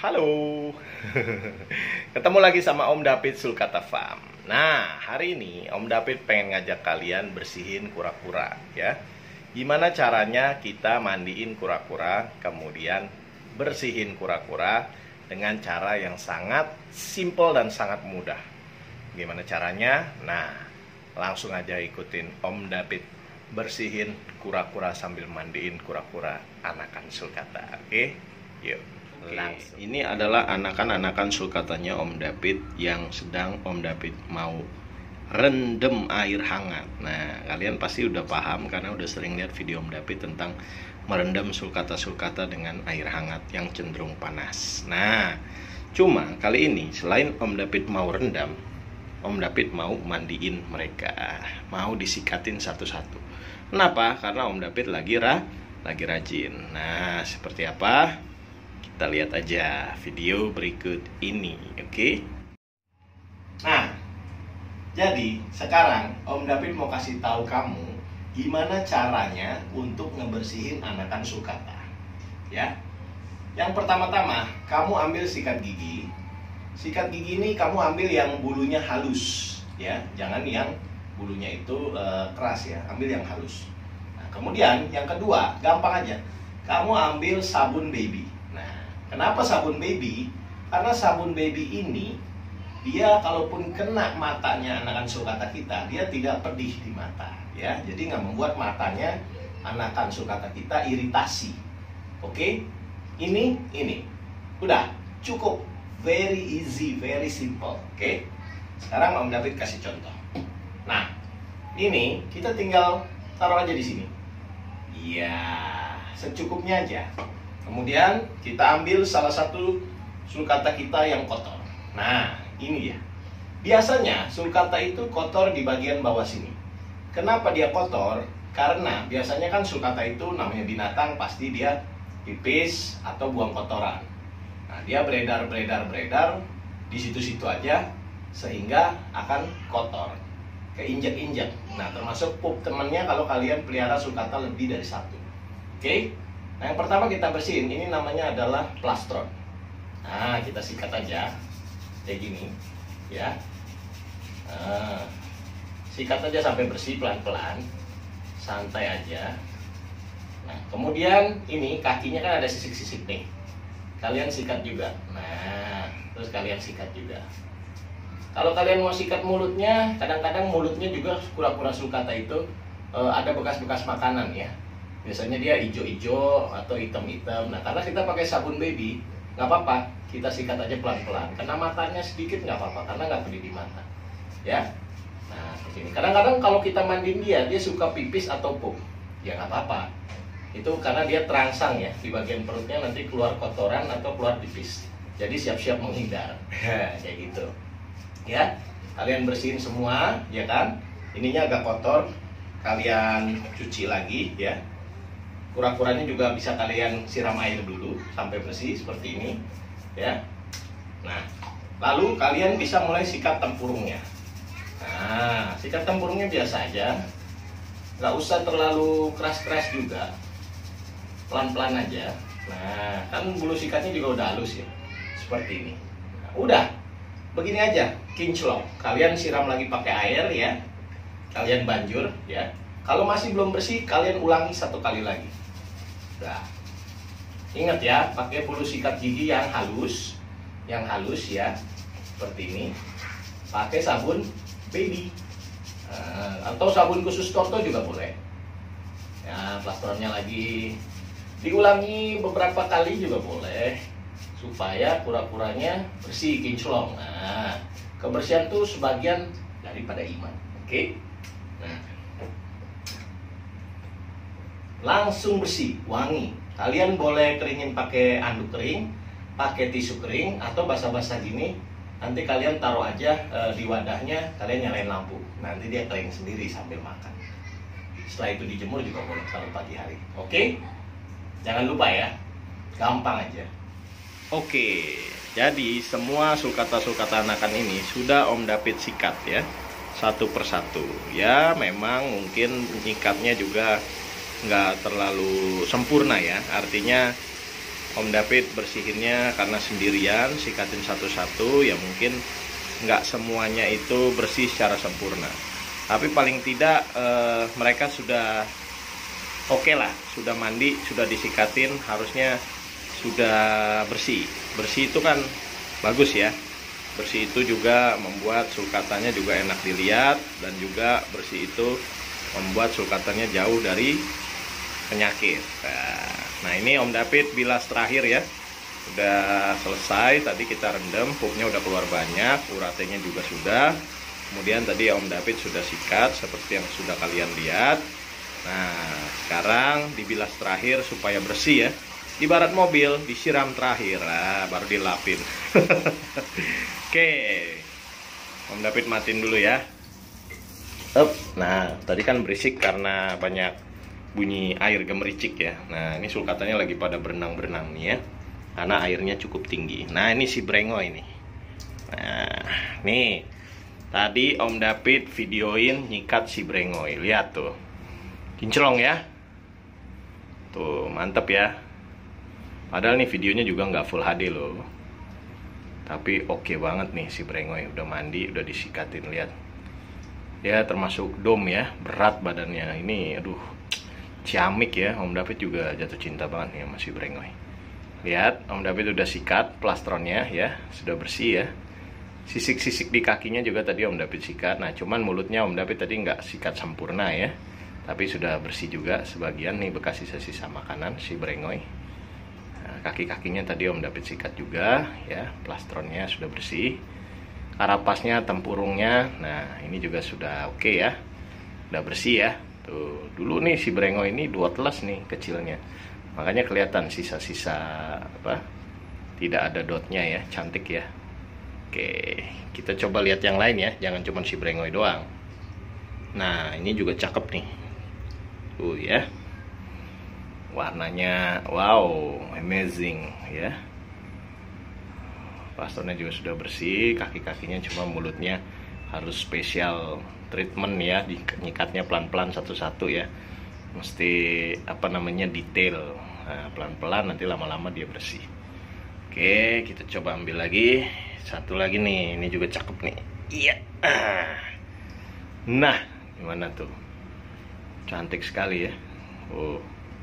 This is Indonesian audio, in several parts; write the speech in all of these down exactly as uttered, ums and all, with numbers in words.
Halo. Ketemu lagi sama Om David Sulkata Farm. Nah, hari ini Om David pengen ngajak kalian bersihin kura-kura ya. Gimana caranya kita mandiin kura-kura, kemudian bersihin kura-kura dengan cara yang sangat simple dan sangat mudah. Gimana caranya? Nah, langsung aja ikutin Om David bersihin kura-kura sambil mandiin kura-kura anakan sulkata. Oke? Yuk. Langsung. Ini adalah anakan-anakan sulkatanya Om David yang sedang Om David mau rendam air hangat. Nah, kalian pasti udah paham karena udah sering lihat video Om David tentang merendam sulkata-sulkata dengan air hangat yang cenderung panas. Nah, cuma kali ini selain Om David mau rendam, Om David mau mandiin mereka, mau disikatin satu-satu. Kenapa? Karena Om David lagi ra, lagi rajin. Nah, seperti apa? Kita lihat aja video berikut ini, oke? Okay? Nah, jadi sekarang Om David mau kasih tahu kamu gimana caranya untuk ngebersihin anakan sulcata, ya. Yang pertama-tama, kamu ambil sikat gigi. Sikat gigi ini kamu ambil yang bulunya halus, ya. Jangan yang bulunya itu e, keras ya, ambil yang halus. Nah, kemudian yang kedua, gampang aja. Kamu ambil sabun baby. Kenapa sabun baby? Karena sabun baby ini dia kalaupun kena matanya anakan sulcata kita, dia tidak pedih di mata, ya. Jadi nggak membuat matanya anakan sulcata kita iritasi. Oke? Ini, ini, udah cukup, very easy, very simple. Oke? Sekarang Om David kasih contoh. Nah, ini kita tinggal taruh aja di sini. Iya, secukupnya aja. Kemudian kita ambil salah satu sulcata kita yang kotor. Nah, ini ya. Biasanya sulcata itu kotor di bagian bawah sini. Kenapa dia kotor? Karena biasanya kan sulcata itu namanya binatang, pasti dia pipis atau buang kotoran. Nah, dia beredar, beredar, beredar di situ-situ aja sehingga akan kotor, keinjak-injak. Nah, termasuk pup temannya kalau kalian pelihara sulcata lebih dari satu. Oke? Okay? Nah, yang pertama kita bersihin, ini namanya adalah plastron. Nah, kita sikat aja kayak gini, ya. Nah, sikat aja sampai bersih pelan-pelan, santai aja. Nah, kemudian ini kakinya kan ada sisik-sisik nih, kalian sikat juga. Nah, terus kalian sikat juga. Kalau kalian mau sikat mulutnya, kadang-kadang mulutnya juga kura-kura sulcata itu e, ada bekas-bekas makanan ya. Biasanya dia hijau-hijau atau hitam-hitam. Nah, karena kita pakai sabun baby, nggak apa-apa, kita sikat aja pelan-pelan. Karena matanya sedikit nggak apa-apa, karena nggak pedih di mata, ya. Nah, seperti ini. Kadang-kadang kalau kita mandiin dia, dia suka pipis atau pup, ya nggak apa-apa. Itu karena dia terangsang ya, di bagian perutnya nanti keluar kotoran atau keluar pipis. Jadi siap-siap menghindar, kayak gitu. Ya, kalian bersihin semua, ya kan? Ininya agak kotor, kalian cuci lagi, ya. Kura-kuranya juga bisa kalian siram air dulu sampai bersih seperti ini, ya. Nah, lalu kalian bisa mulai sikat tempurungnya. Nah, sikat tempurungnya biasa aja, nggak usah terlalu keras-keras juga, pelan-pelan aja. Nah, kan bulu sikatnya juga udah halus ya, seperti ini. Nah, udah, begini aja, kinclong. Kalian siram lagi pakai air ya, kalian banjur ya. Kalau masih belum bersih, kalian ulangi satu kali lagi. Nah, ingat ya, pakai bulu sikat gigi yang halus, yang halus ya, seperti ini. Pakai sabun baby, nah, atau sabun khusus Toto juga boleh. Ya, plastronnya lagi diulangi beberapa kali juga boleh, supaya kura-kuranya bersih, kinclong. Nah, kebersihan tuh sebagian daripada iman, oke? Okay? Nah, langsung bersih, wangi. Kalian boleh keringin pakai anduk kering, pakai tisu kering, atau basah-basah gini. Nanti kalian taruh aja e, di wadahnya, kalian nyalain lampu. Nanti dia kering sendiri sambil makan. Setelah itu dijemur juga boleh kalau pagi hari. Oke? Jangan lupa ya, gampang aja. Oke, jadi semua sulcata-sulcata anakan ini sudah Om David sikat ya, satu persatu. Ya, memang mungkin nyikatnya juga nggak terlalu sempurna ya, artinya Om David bersihinnya karena sendirian, sikatin satu-satu, ya mungkin nggak semuanya itu bersih secara sempurna. Tapi paling tidak eh, mereka sudah oke okay lah, sudah mandi, sudah disikatin, harusnya sudah bersih. Bersih itu kan bagus ya. Bersih itu juga membuat sulcatannya juga enak dilihat, dan juga bersih itu membuat sulcatannya jauh dari penyakit. Nah ini Om David bilas terakhir ya, udah selesai. Tadi kita rendam, pupnya udah keluar banyak, uratenya juga sudah. Kemudian tadi Om David sudah sikat seperti yang sudah kalian lihat. Nah sekarang dibilas terakhir supaya bersih ya. Ibarat mobil disiram terakhir, nah, baru dilapin. Oke, Om David matiin dulu ya. Up. Nah tadi kan berisik karena banyak bunyi air gemericik ya. Nah ini sulcatannya lagi pada berenang-berenang nih ya, karena airnya cukup tinggi. Nah ini si Brengoy nih. Nah nih tadi Om David videoin nyikat si Brengoy. Lihat tuh, kinclong ya. Tuh mantep ya. Padahal nih videonya juga nggak full H D loh, tapi oke banget nih si Brengoy. Udah mandi, udah disikatin, lihat. Ya termasuk dom ya, berat badannya. Ini aduh ciamik ya. Om David juga jatuh cinta banget nih sama si Brengoy. Lihat, Om David udah sikat plastronnya ya, sudah bersih ya. Sisik-sisik di kakinya juga tadi Om David sikat. Nah cuman mulutnya Om David tadi nggak sikat sempurna ya, tapi sudah bersih juga sebagian nih bekas sisa-sisa makanan si Brengoy. Nah, kaki-kakinya tadi Om David sikat juga ya, plastronnya sudah bersih. Karapasnya, tempurungnya, nah ini juga sudah oke okay ya, udah bersih ya. Tuh, dulu nih si Brengoy ini dua telas nih kecilnya, makanya kelihatan sisa-sisa apa, tidak ada dotnya ya, cantik ya. Oke, kita coba lihat yang lain ya, jangan cuma si Brengoy doang. Nah ini juga cakep nih, tuh ya, warnanya wow, amazing ya. Plastronnya juga sudah bersih, kaki-kakinya cuma mulutnya harus spesial treatment ya, nyikatnya pelan-pelan satu-satu ya, mesti apa namanya detail. Nah, pelan-pelan nanti lama-lama dia bersih. Oke, kita coba ambil lagi satu lagi nih, ini juga cakep nih. Iya. Nah, gimana tuh? Cantik sekali ya. Oh.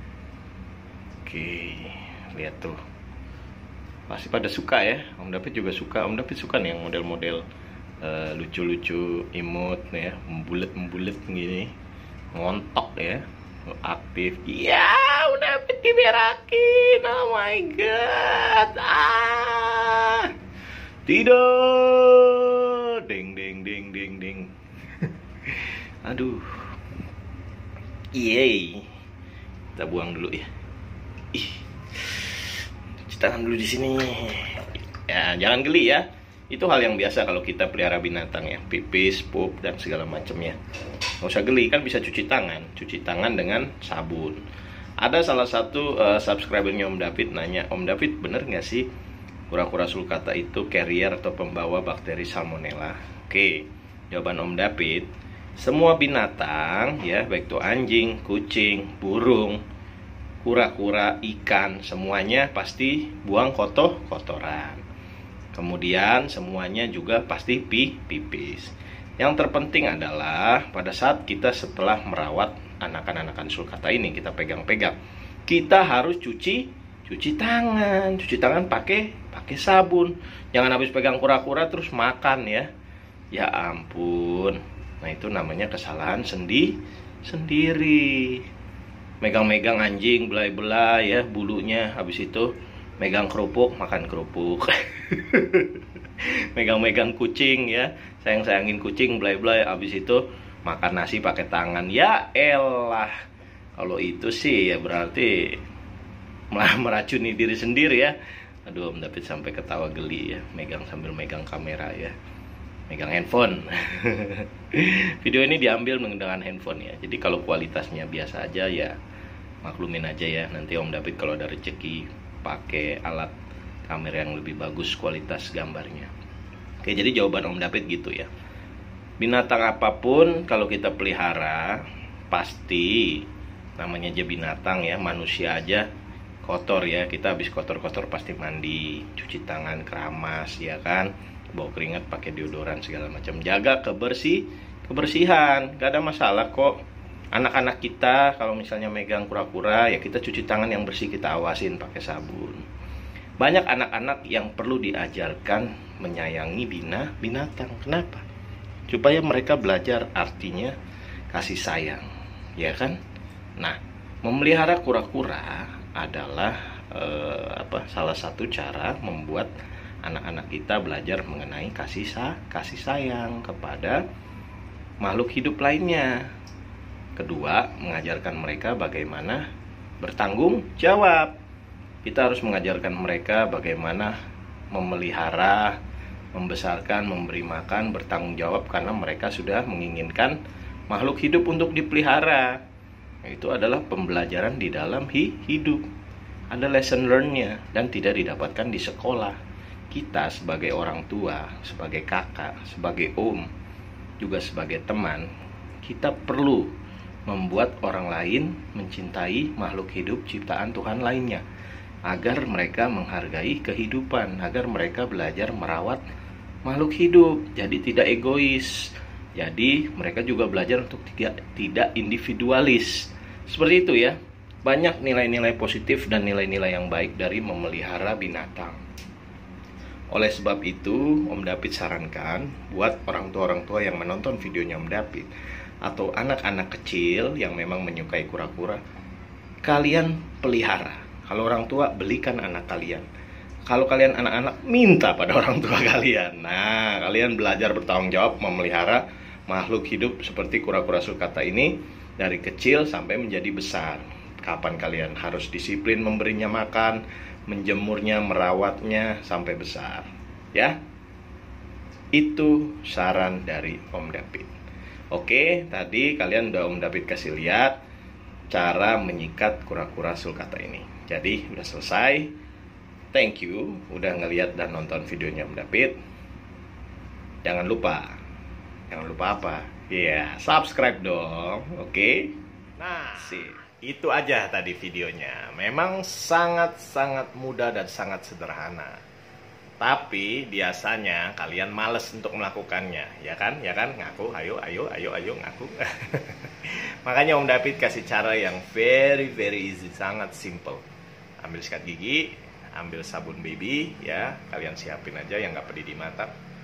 Oke, lihat tuh. Pasti pada suka ya. Om David juga suka. Om David suka nih yang model-model uh, lucu-lucu, imut nih ya, membulet-membulet gini, ngontok ya, aktif. Iya, Om David diberakin. Oh my god. Ah. Tidur. Ding ding ding ding ding. Aduh. Yeay. Kita buang dulu ya. Ih. Tangan dulu di sini. Ya, jangan geli ya. Itu hal yang biasa kalau kita pelihara binatang ya, pipis, pup dan segala macamnya. Nggak usah geli, kan bisa cuci tangan. Cuci tangan dengan sabun. Ada salah satu uh, subscribernya Om David nanya, Om David bener nggak sih kura-kura sulcata itu carrier atau pembawa bakteri salmonella? Oke, jawaban Om David, semua binatang ya, baik itu anjing, kucing, burung, kura-kura, ikan, semuanya pasti buang kotor kotoran. Kemudian semuanya juga pasti pi pipis. Yang terpenting adalah pada saat kita setelah merawat anakan-anakan sulcata ini, kita pegang-pegang, kita harus cuci cuci tangan, cuci tangan pakai pakai sabun. Jangan habis pegang kura-kura terus makan ya. Ya ampun. Nah itu namanya kesalahan sendi sendiri. Megang-megang anjing, belai-belai ya bulunya, habis itu megang kerupuk, makan kerupuk. Megang-megang kucing ya, sayang-sayangin kucing, belai-belai, habis itu makan nasi pakai tangan. Ya elah, kalau itu sih ya berarti malah meracuni diri sendiri ya. Aduh, Om David sampai ketawa geli ya, megang sambil megang kamera ya, megang handphone. Video ini diambil menggunakan handphone ya, jadi kalau kualitasnya biasa aja ya maklumin aja ya. Nanti Om David kalau ada rezeki pakai alat kamera yang lebih bagus kualitas gambarnya. Oke, jadi jawaban Om David gitu ya. Binatang apapun kalau kita pelihara pasti namanya aja binatang ya, manusia aja kotor ya, kita habis kotor-kotor pasti mandi, cuci tangan, keramas ya kan, bawa keringat, pakai deodoran segala macam, jaga kebersih kebersihan, gak ada masalah kok. Anak-anak kita kalau misalnya megang kura-kura ya kita cuci tangan yang bersih, kita awasin pakai sabun. Banyak anak-anak yang perlu diajarkan menyayangi bina binatang. Kenapa? Supaya mereka belajar artinya kasih sayang, ya kan? Nah, memelihara kura-kura adalah eh, apa? Salah satu cara membuat anak-anak kita belajar mengenai kasih sa kasih sayang kepada makhluk hidup lainnya. Kedua, mengajarkan mereka bagaimana bertanggung jawab. Kita harus mengajarkan mereka bagaimana memelihara, membesarkan, memberi makan, bertanggung jawab, karena mereka sudah menginginkan makhluk hidup untuk dipelihara. Itu adalah pembelajaran di dalam hidup. Ada lesson learn-nya dan tidak didapatkan di sekolah. Kita sebagai orang tua, sebagai kakak, sebagai om, juga sebagai teman, kita perlu membuat orang lain mencintai makhluk hidup ciptaan Tuhan lainnya, agar mereka menghargai kehidupan, agar mereka belajar merawat makhluk hidup, jadi tidak egois. Jadi mereka juga belajar untuk tidak, tidak individualis. Seperti itu ya. Banyak nilai-nilai positif dan nilai-nilai yang baik dari memelihara binatang. Oleh sebab itu, Om David sarankan buat orang tua-orang tua yang menonton videonya Om David, atau anak-anak kecil yang memang menyukai kura-kura, kalian pelihara. Kalau orang tua, belikan anak kalian. Kalau kalian anak-anak, minta pada orang tua kalian. Nah, kalian belajar bertanggung jawab memelihara makhluk hidup seperti kura-kura sulcata ini dari kecil sampai menjadi besar. Kapan kalian harus disiplin memberinya makan, menjemurnya, merawatnya sampai besar. Ya, itu saran dari Om David. Oke, tadi kalian udah Om David kasih lihat cara menyikat kura-kura sulcata ini. Jadi udah selesai. Thank you udah ngeliat dan nonton videonya Om David. Jangan lupa, jangan lupa apa? Iya, yeah, subscribe dong. Oke. Nah, sih itu aja tadi videonya. Memang sangat-sangat mudah dan sangat sederhana. Tapi biasanya kalian males untuk melakukannya, ya kan? Ya kan? Ngaku, ayo, ayo, ayo, ayo, ngaku. Makanya Om David kasih cara yang very, very easy, sangat simple. Ambil sikat gigi, ambil sabun baby, ya. Kalian siapin aja yang nggak pedih di mata.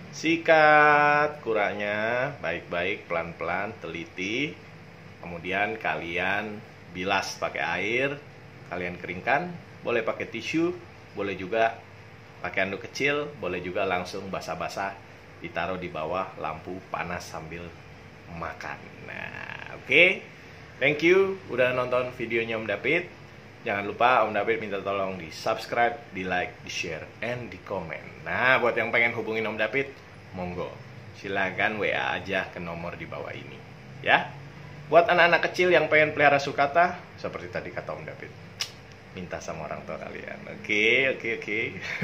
Sikat kuranya baik-baik, pelan-pelan, teliti. Kemudian kalian bilas pakai air, kalian keringkan. Boleh pakai tisu, boleh juga pakai handuk kecil, boleh juga langsung basah-basah, ditaruh di bawah lampu panas sambil makan. Nah, oke. Okay. Thank you udah nonton videonya Om David. Jangan lupa Om David minta tolong di subscribe, di like, di share, and di komen. Nah, buat yang pengen hubungin Om David, monggo. Silakan W A aja ke nomor di bawah ini. Ya. Buat anak-anak kecil yang pengen pelihara sulcata, seperti tadi kata Om David, minta sama orang tua kalian. Oke, oke, oke.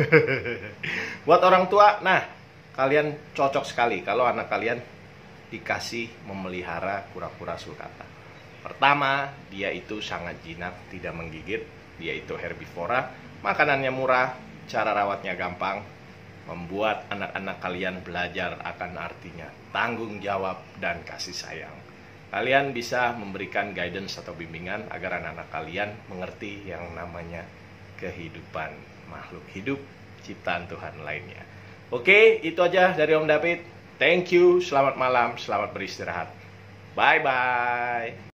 Buat orang tua, nah, kalian cocok sekali kalau anak kalian dikasih memelihara kura-kura sulcata. Pertama, dia itu sangat jinak, tidak menggigit. Dia itu herbivora, makanannya murah, cara rawatnya gampang, membuat anak-anak kalian belajar akan artinya tanggung jawab dan kasih sayang. Kalian bisa memberikan guidance atau bimbingan agar anak-anak kalian mengerti yang namanya kehidupan makhluk hidup ciptaan Tuhan lainnya. Oke, itu aja dari Om David. Thank you, selamat malam, selamat beristirahat. Bye-bye.